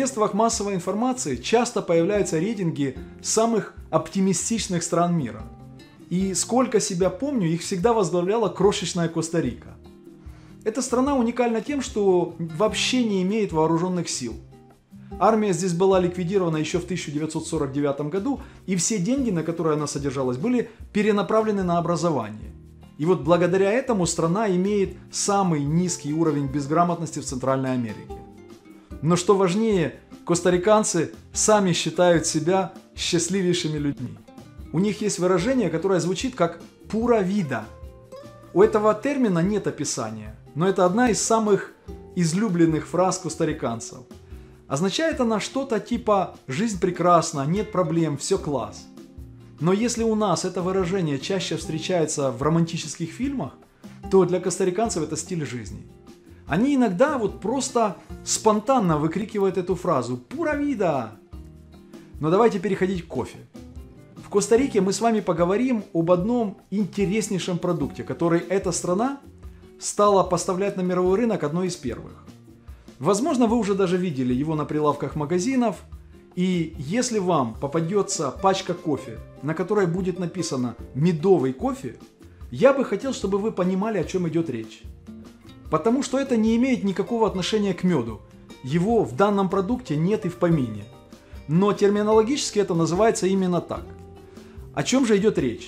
средствах массовой информации часто появляются рейтинги самых оптимистичных стран мира. И сколько себя помню, их всегда возглавляла крошечная Коста-Рика. Эта страна уникальна тем, что вообще не имеет вооруженных сил. Армия здесь была ликвидирована еще в 1949 году, и все деньги, на которые она содержалась, были перенаправлены на образование. И вот благодаря этому страна имеет самый низкий уровень безграмотности в Центральной Америке. Но что важнее, костариканцы сами считают себя счастливейшими людьми. У них есть выражение, которое звучит как «пура вида». У этого термина нет описания, но это одна из самых излюбленных фраз костариканцев. Означает она что-то типа «жизнь прекрасна, нет проблем, все класс». Но если у нас это выражение чаще встречается в романтических фильмах, то для костариканцев это стиль жизни. Они иногда вот просто спонтанно выкрикивают эту фразу «пура вида». Но давайте переходить к кофе. В Коста-Рике мы с вами поговорим об одном интереснейшем продукте, который эта страна стала поставлять на мировой рынок одной из первых. Возможно, вы уже даже видели его на прилавках магазинов, и если вам попадется пачка кофе, на которой будет написано «медовый кофе», я бы хотел, чтобы вы понимали, о чем идет речь. Потому что это не имеет никакого отношения к меду. Его в данном продукте нет и в помине. Но терминологически это называется именно так. О чем же идет речь?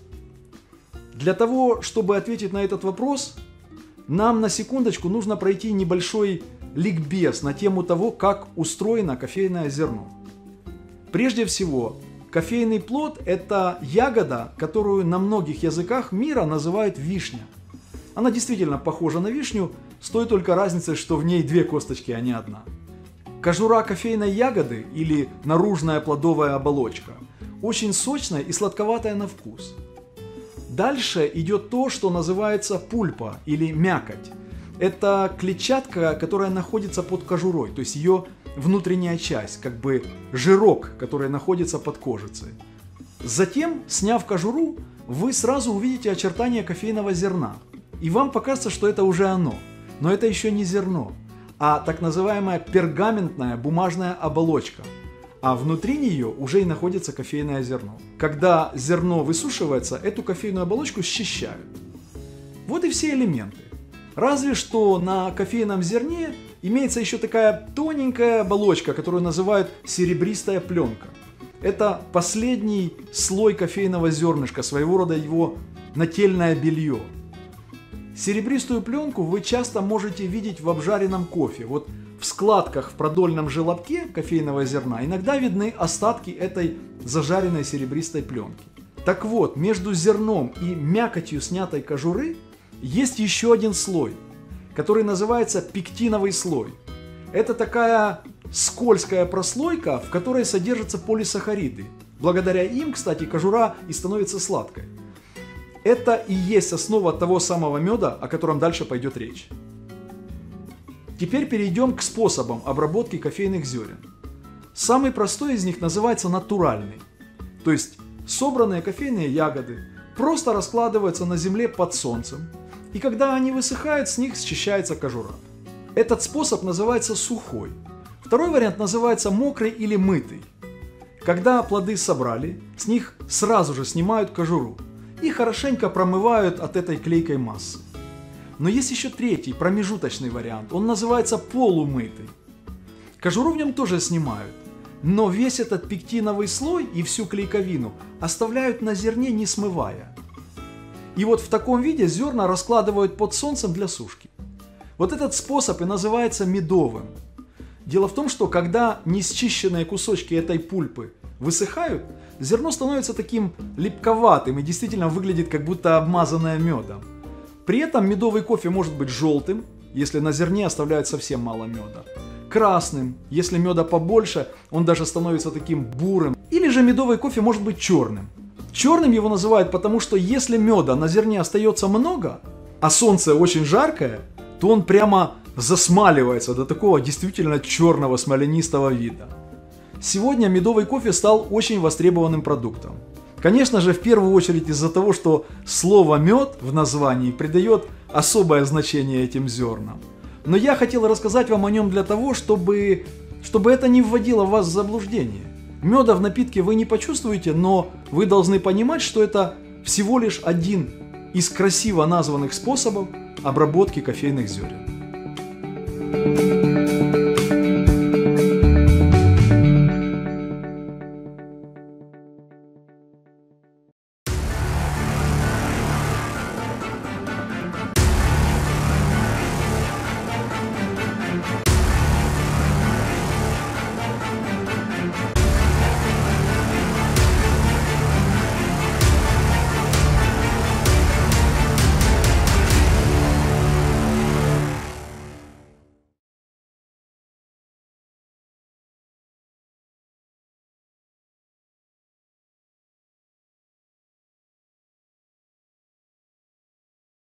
Для того, чтобы ответить на этот вопрос, нам на секундочку нужно пройти небольшой ликбез на тему того, как устроено кофейное зерно. Прежде всего, кофейный плод – это ягода, которую на многих языках мира называют вишня. Она действительно похожа на вишню, с той только разницей, что в ней две косточки, а не одна. Кожура кофейной ягоды или наружная плодовая оболочка очень сочная и сладковатая на вкус. Дальше идет то, что называется пульпа или мякоть. Это клетчатка, которая находится под кожурой, то есть ее внутренняя часть, как бы жирок, который находится под кожицей. Затем, сняв кожуру, вы сразу увидите очертания кофейного зерна. И вам покажется, что это уже оно. Но это еще не зерно, а так называемая пергаментная бумажная оболочка. А внутри нее уже и находится кофейное зерно. Когда зерно высушивается, эту кофейную оболочку счищают. Вот и все элементы. Разве что на кофейном зерне имеется еще такая тоненькая оболочка, которую называют серебристая пленка. Это последний слой кофейного зернышка, своего рода его нательное белье. Серебристую пленку вы часто можете видеть в обжаренном кофе. Вот в складках в продольном желобке кофейного зерна иногда видны остатки этой зажаренной серебристой пленки. Так вот, между зерном и мякотью снятой кожуры есть еще один слой, который называется пектиновый слой. Это такая скользкая прослойка, в которой содержатся полисахариды. Благодаря им, кстати, кожура и становится сладкой. Это и есть основа того самого меда, о котором дальше пойдет речь. Теперь перейдем к способам обработки кофейных зерен. Самый простой из них называется натуральный. То есть собранные кофейные ягоды просто раскладываются на земле под солнцем, и когда они высыхают, с них счищается кожура. Этот способ называется сухой. Второй вариант называется мокрый или мытый. Когда плоды собрали, с них сразу же снимают кожуру и хорошенько промывают от этой клейкой массы. Но есть еще третий, промежуточный вариант. Он называется полумытый. Кожуру в нем тоже снимают, но весь этот пектиновый слой и всю клейковину оставляют на зерне, не смывая. И вот в таком виде зерна раскладывают под солнцем для сушки. Вот этот способ и называется медовым. Дело в том, что когда несчищенные кусочки этой пульпы высыхают, зерно становится таким липковатым и действительно выглядит как будто обмазанное медом. При этом медовый кофе может быть желтым, если на зерне оставляют совсем мало меда. Красным, если меда побольше, он даже становится таким бурым. Или же медовый кофе может быть черным. Черным его называют потому, что если меда на зерне остается много, а солнце очень жаркое, то он прямо засмаливается до такого действительно черного смоленистого вида. Сегодня медовый кофе стал очень востребованным продуктом. Конечно же, в первую очередь из-за того, что слово «мед» в названии придает особое значение этим зернам. Но я хотел рассказать вам о нем для того, чтобы чтобы это не вводило вас в заблуждение. Меда в напитке вы не почувствуете, но вы должны понимать, что это всего лишь один из красиво названных способов обработки кофейных зерен.